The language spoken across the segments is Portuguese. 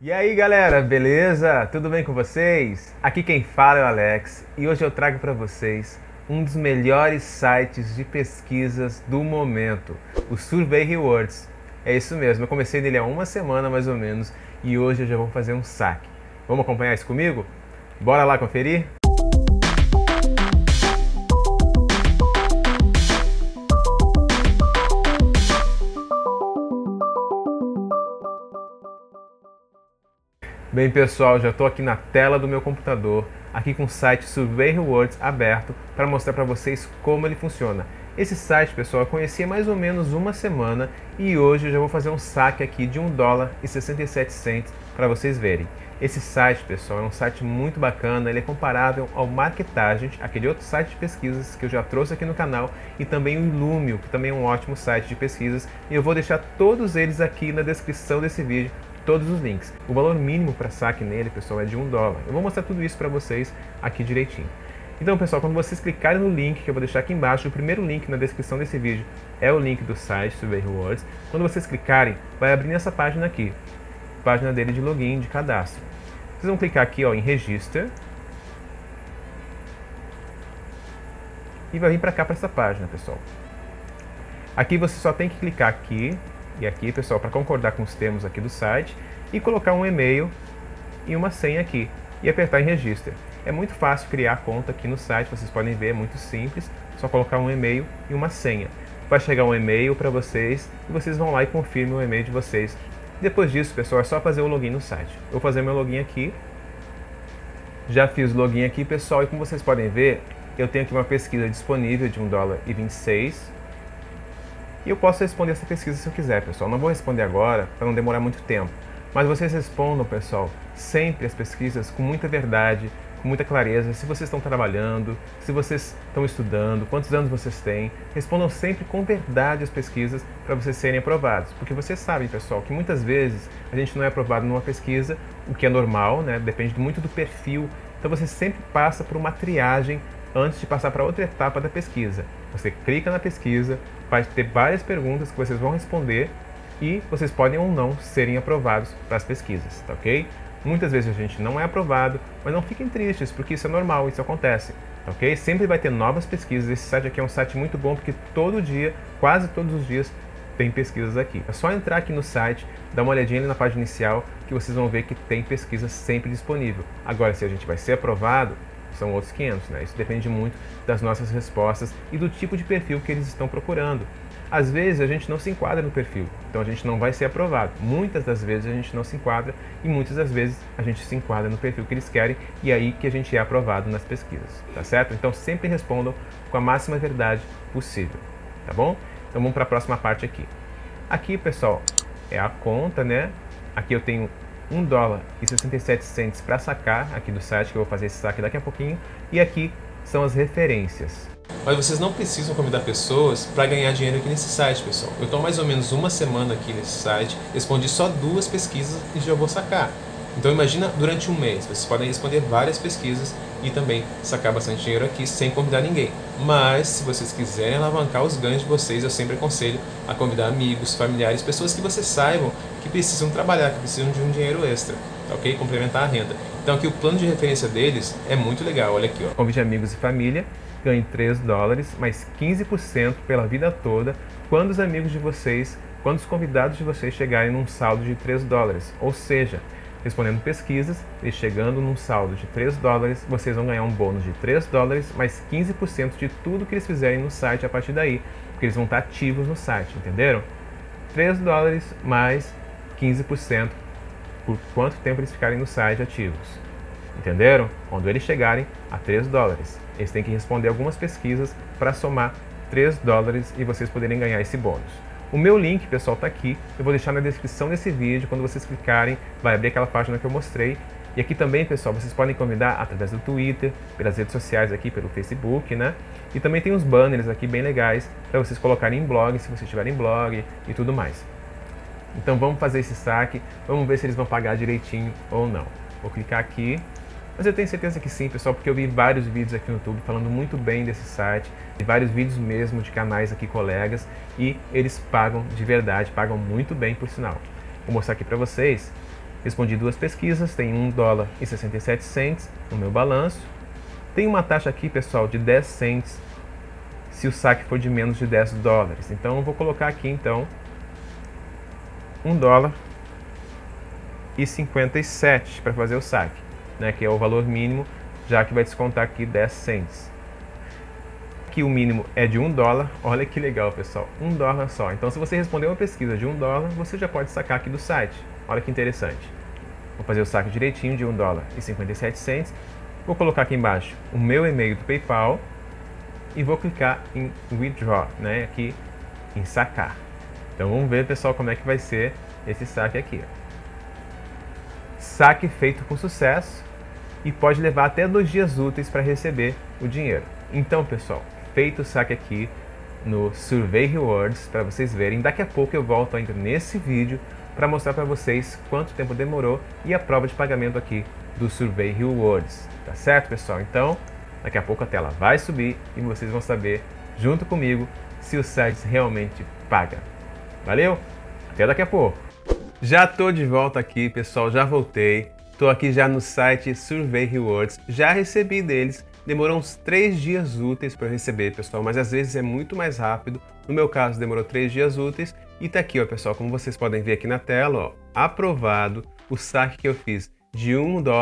E aí galera, beleza? Tudo bem com vocês? Aqui quem fala é o Alex e hoje eu trago para vocês um dos melhores sites de pesquisas do momento, o Survey Rewards. É isso mesmo, eu comecei nele há uma semana mais ou menos e hoje eu já vou fazer um saque. Vamos acompanhar isso comigo? Bora lá conferir? Bem pessoal, já estou aqui na tela do meu computador, aqui com o site Survey Rewards aberto para mostrar para vocês como ele funciona. Esse site, pessoal, eu conheci há mais ou menos uma semana e hoje eu já vou fazer um saque aqui de $1,67 para vocês verem. Esse site, pessoal, é um site muito bacana, ele é comparável ao Marketagent, aquele outro site de pesquisas que eu já trouxe aqui no canal, e também o Illumio, que também é um ótimo site de pesquisas, e eu vou deixar todos eles aqui na descrição desse vídeo, todos os links. O valor mínimo para saque nele, pessoal, é de $1. Eu vou mostrar tudo isso para vocês aqui direitinho. Então, pessoal, quando vocês clicarem no link que eu vou deixar aqui embaixo, o primeiro link na descrição desse vídeo é o link do site Survey Rewards. Quando vocês clicarem, vai abrir nessa página aqui, página dele de login, de cadastro. Vocês vão clicar aqui, ó, em Register e vai vir para cá, para essa página, pessoal. Aqui você só tem que clicar aqui e aqui, pessoal, para concordar com os termos aqui do site e colocar um e-mail e uma senha aqui e apertar em Register. É muito fácil criar conta aqui no site, vocês podem ver, é muito simples, só colocar um e-mail e uma senha. Vai chegar um e-mail para vocês e vocês vão lá e confirmem o e-mail de vocês. Depois disso, pessoal, é só fazer o login no site. Eu vou fazer meu login aqui. Já fiz o login aqui, pessoal, e como vocês podem ver, eu tenho aqui uma pesquisa disponível de $1,26. E eu posso responder essa pesquisa se eu quiser, pessoal. Não vou responder agora, para não demorar muito tempo. Mas vocês respondam, pessoal, sempre as pesquisas com muita verdade, com muita clareza. Se vocês estão trabalhando, se vocês estão estudando, quantos anos vocês têm. Respondam sempre com verdade as pesquisas para vocês serem aprovados. Porque vocês sabem, pessoal, que muitas vezes a gente não é aprovado numa pesquisa, o que é normal, né? Depende muito do perfil. Então você sempre passa por uma triagem antes de passar para outra etapa da pesquisa. Você clica na pesquisa, vai ter várias perguntas que vocês vão responder e vocês podem ou não serem aprovados para as pesquisas, tá ok? Muitas vezes a gente não é aprovado, mas não fiquem tristes, porque isso é normal, isso acontece, tá ok? Sempre vai ter novas pesquisas. Esse site aqui é um site muito bom, porque todo dia, quase todos os dias, tem pesquisas aqui. É só entrar aqui no site, dar uma olhadinha ali na página inicial, que vocês vão ver que tem pesquisa sempre disponível. Agora, se a gente vai ser aprovado, são outros 500, né? Isso depende muito das nossas respostas e do tipo de perfil que eles estão procurando. Às vezes a gente não se enquadra no perfil, então a gente não vai ser aprovado. Muitas das vezes a gente não se enquadra e muitas das vezes a gente se enquadra no perfil que eles querem e é aí que a gente é aprovado nas pesquisas, tá certo? Então sempre respondam com a máxima verdade possível, tá bom? Então vamos para a próxima parte aqui. Aqui, pessoal, é a conta, né? Aqui eu tenho $1,67 para sacar aqui do site, que eu vou fazer esse saque daqui a pouquinho. E aqui são as referências. Mas vocês não precisam convidar pessoas para ganhar dinheiro aqui nesse site, pessoal. Eu estou mais ou menos uma semana aqui nesse site, respondi só 2 pesquisas e já vou sacar. Então imagina durante um mês, vocês podem responder várias pesquisas e também sacar bastante dinheiro aqui sem convidar ninguém. Mas se vocês quiserem alavancar os ganhos de vocês, eu sempre aconselho a convidar amigos, familiares, pessoas que vocês saibam que precisam trabalhar, que precisam de um dinheiro extra, tá ok? Complementar a renda. Então aqui o plano de referência deles é muito legal, olha aqui, ó. Convide amigos e família, ganhe $3, mais 15% pela vida toda, quando os amigos de vocês, quando os convidados de vocês chegarem num saldo de $3. Ou seja, respondendo pesquisas e chegando num saldo de $3, vocês vão ganhar um bônus de $3 mais 15% de tudo que eles fizerem no site a partir daí, porque eles vão estar ativos no site, entenderam? $3 mais 15% por quanto tempo eles ficarem no site ativos, entenderam? Quando eles chegarem a $3, eles têm que responder algumas pesquisas para somar $3 e vocês poderem ganhar esse bônus. O meu link, pessoal, está aqui, eu vou deixar na descrição desse vídeo. Quando vocês clicarem, vai abrir aquela página que eu mostrei. E aqui também, pessoal, vocês podem convidar através do Twitter, pelas redes sociais aqui, pelo Facebook, né? E também tem uns banners aqui bem legais para vocês colocarem em blog, se vocês tiverem blog e tudo mais. Então vamos fazer esse saque, vamos ver se eles vão pagar direitinho ou não. Vou clicar aqui. Mas eu tenho certeza que sim, pessoal, porque eu vi vários vídeos aqui no YouTube falando muito bem desse site, e vários vídeos mesmo de canais aqui, colegas, e eles pagam de verdade, pagam muito bem, por sinal. Vou mostrar aqui para vocês. Respondi 2 pesquisas, tem $1,67 no meu balanço. Tem uma taxa aqui, pessoal, de 10 cents se o saque for de menos de $10. Então eu vou colocar aqui então $1,57 para fazer o saque, né, que é o valor mínimo, já que vai descontar aqui 10 cents. Aqui o mínimo é de $1, olha que legal, pessoal, $1 só. Então se você responder uma pesquisa de $1, você já pode sacar aqui do site. Olha que interessante. Vou fazer o saque direitinho de $1,57. Vou colocar aqui embaixo o meu e-mail do PayPal e vou clicar em Withdraw, né, aqui em sacar. Então vamos ver, pessoal, como é que vai ser esse saque aqui. Saque feito com sucesso e pode levar até 2 dias úteis para receber o dinheiro. Então, pessoal, feito o saque aqui no Survey Rewards, para vocês verem. Daqui a pouco eu volto ainda nesse vídeo para mostrar para vocês quanto tempo demorou e a prova de pagamento aqui do Survey Rewards. Tá certo, pessoal? Então, daqui a pouco a tela vai subir e vocês vão saber, junto comigo, se o site realmente paga. Valeu? Até daqui a pouco! Já tô de volta aqui, pessoal, já voltei. Tô aqui já no site Survey Rewards, já recebi deles. Demorou uns 3 dias úteis para eu receber, pessoal, mas às vezes é muito mais rápido. No meu caso, demorou 3 dias úteis. E tá aqui, ó, pessoal, como vocês podem ver aqui na tela, ó, aprovado o saque que eu fiz de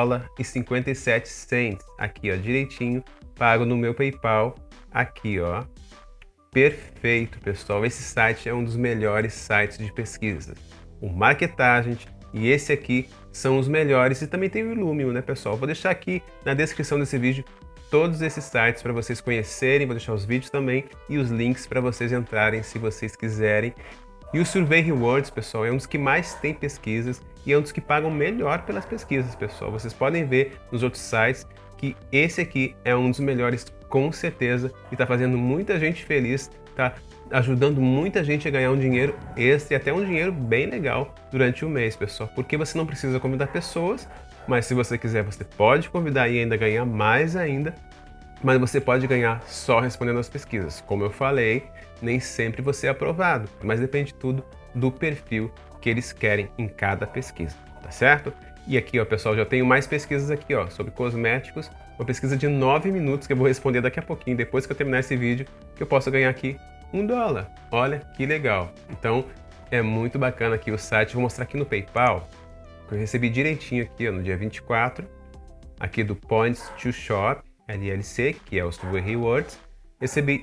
$1,57. Aqui, ó, direitinho, pago no meu PayPal. Aqui, ó. Perfeito, pessoal. Esse site é um dos melhores sites de pesquisa. O Marketagent e esse aqui são os melhores. E também tem o Illumio, né, pessoal? Vou deixar aqui na descrição desse vídeo todos esses sites para vocês conhecerem. Vou deixar os vídeos também e os links para vocês entrarem se vocês quiserem. E o Survey Rewards, pessoal, é um dos que mais tem pesquisas e é um dos que pagam melhor pelas pesquisas, pessoal. Vocês podem ver nos outros sites que esse aqui é um dos melhores, com certeza, e está fazendo muita gente feliz, está ajudando muita gente a ganhar um dinheiro extra e até um dinheiro bem legal durante o mês, pessoal. Porque você não precisa convidar pessoas, mas se você quiser, você pode convidar e ainda ganhar mais ainda. Mas você pode ganhar só respondendo as pesquisas. Como eu falei, nem sempre você é aprovado, mas depende tudo do perfil que eles querem em cada pesquisa, tá certo? E aqui, ó, pessoal, já tenho mais pesquisas aqui, ó, sobre cosméticos, uma pesquisa de 9 minutos que eu vou responder daqui a pouquinho, depois que eu terminar esse vídeo, que eu posso ganhar aqui $1. Olha que legal. Então, é muito bacana aqui o site. Vou mostrar aqui no PayPal, que eu recebi direitinho aqui, ó, no dia 24, aqui do Points to Shop, LLC, que é o Survey Rewards, recebi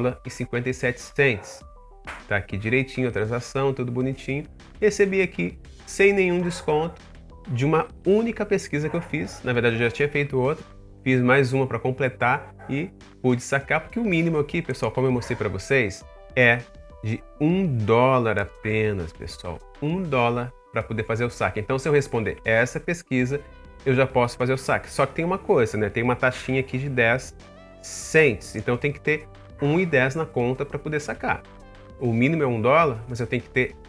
$1,57. Tá aqui direitinho a transação, tudo bonitinho. Recebi aqui sem nenhum desconto de uma única pesquisa que eu fiz. Na verdade, eu já tinha feito outra, fiz mais uma para completar e pude sacar, porque o mínimo aqui, pessoal, como eu mostrei para vocês, é de $1 apenas, pessoal. $1 para poder fazer o saque. Então, se eu responder essa pesquisa, eu já posso fazer o saque. Só que tem uma coisa, né? Tem uma taxinha aqui de 10 cents. Então tem que ter $1,10 na conta para poder sacar. O mínimo é $1, mas eu tenho que ter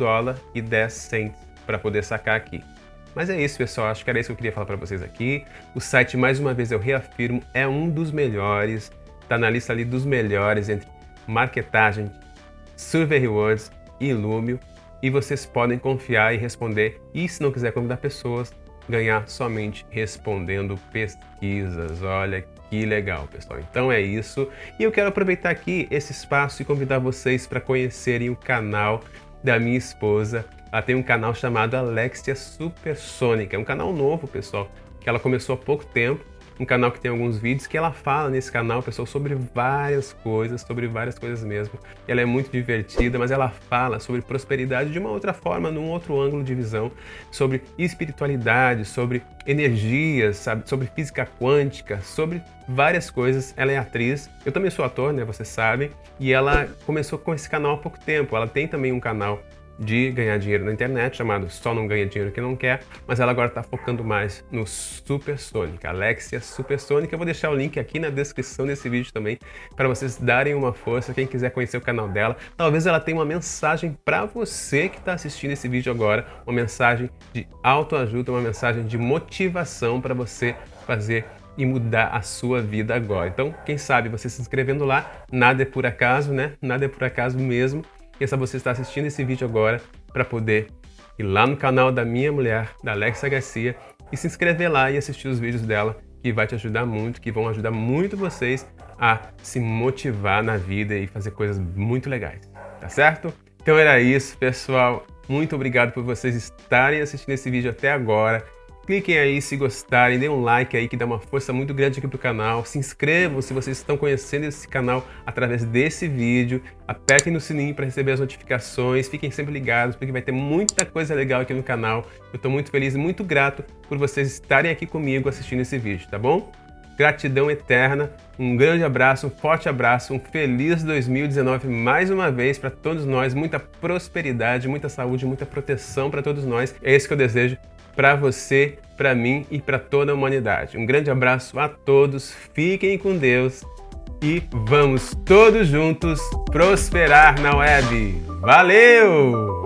$1,10 para poder sacar aqui. Mas é isso, pessoal. Acho que era isso que eu queria falar para vocês aqui. O site, mais uma vez, eu reafirmo, é um dos melhores. Está na lista ali dos melhores entre Marketagent, Survey Rewards e Illumio. E vocês podem confiar e responder. E se não quiser convidar pessoas, ganhar somente respondendo pesquisas. Olha que legal, pessoal. Então é isso. E eu quero aproveitar aqui esse espaço e convidar vocês para conhecerem o canal da minha esposa. Ela tem um canal chamado Alexia Supersônica. É um canal novo, pessoal, que ela começou há pouco tempo. Um canal que tem alguns vídeos que ela fala nesse canal, pessoal, sobre várias coisas mesmo. Ela é muito divertida, mas ela fala sobre prosperidade de uma outra forma, num outro ângulo de visão, sobre espiritualidade, sobre energias, sabe, sobre física quântica, sobre várias coisas. Ela é atriz, eu também sou ator, né, vocês sabem, e ela começou com esse canal há pouco tempo. Ela tem também um canal de ganhar dinheiro na internet, chamado Só Não Ganha Dinheiro Que Não Quer, mas ela agora está focando mais no Supersônica, Alexia Supersônica. Eu vou deixar o link aqui na descrição desse vídeo também, para vocês darem uma força, quem quiser conhecer o canal dela. Talvez ela tenha uma mensagem para você que está assistindo esse vídeo agora, uma mensagem de autoajuda, uma mensagem de motivação para você fazer e mudar a sua vida agora. Então, quem sabe você se inscrevendo lá, nada é por acaso, né? Nada é por acaso mesmo. Quem sabe você está assistindo esse vídeo agora para poder ir lá no canal da minha mulher, da Alexa Garcia, e se inscrever lá e assistir os vídeos dela, que vai te ajudar muito, que vão ajudar muito vocês a se motivar na vida e fazer coisas muito legais, tá certo? Então era isso, pessoal. Muito obrigado por vocês estarem assistindo esse vídeo até agora. Cliquem aí se gostarem, deem um like aí que dá uma força muito grande aqui pro canal. Se inscrevam se vocês estão conhecendo esse canal através desse vídeo. Apertem no sininho para receber as notificações. Fiquem sempre ligados porque vai ter muita coisa legal aqui no canal. Eu estou muito feliz e muito grato por vocês estarem aqui comigo assistindo esse vídeo, tá bom? Gratidão eterna, um grande abraço, um forte abraço, um feliz 2019 mais uma vez para todos nós, muita prosperidade, muita saúde, muita proteção para todos nós. É isso que eu desejo para você, para mim e para toda a humanidade. Um grande abraço a todos, fiquem com Deus e vamos todos juntos prosperar na web. Valeu!